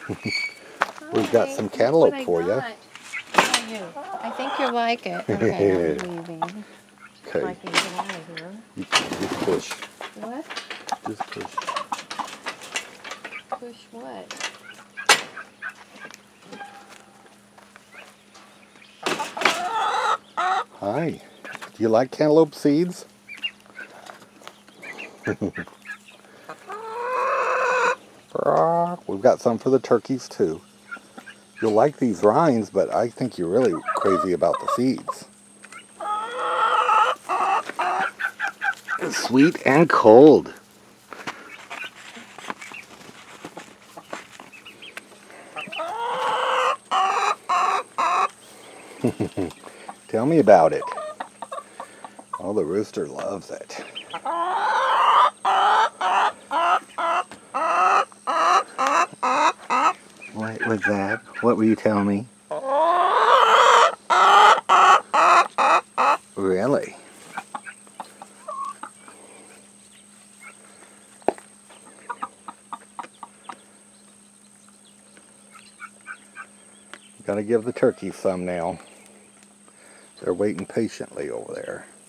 We've got some cantaloupe for you. I think you'll like it. Okay, I'm leaving. Okay. I can get out of here. You just push. What? Just push. Push what? Hi. Do you like cantaloupe seeds? We've got some for the turkeys too. You'll like these rinds, but I think you're really crazy about the seeds. Sweet and cold. Tell me about it. Oh, the rooster loves it. What was that? What were you telling me? Really? Gotta give the turkeys some now. They're waiting patiently over there.